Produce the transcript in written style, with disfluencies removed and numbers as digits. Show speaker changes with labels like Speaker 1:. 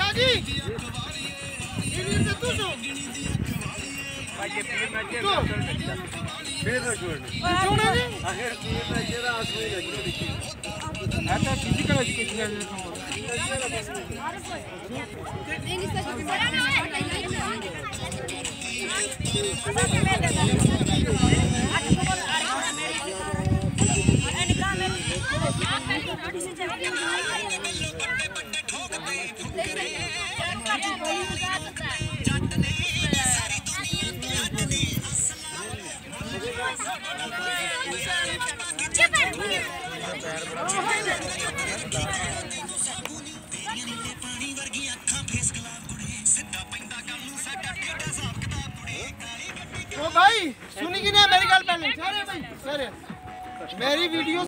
Speaker 1: जी तू सो
Speaker 2: ये पीर में के
Speaker 1: फिर छोड़ो जी
Speaker 2: आखिर पीर में जरा आसमानी लगनो दिखी
Speaker 1: आता फिजिकल एजुकेशन ओ भाई सुनी कि नहीं मेरी गल पहले सारे भाई सारे मेरी वीडियो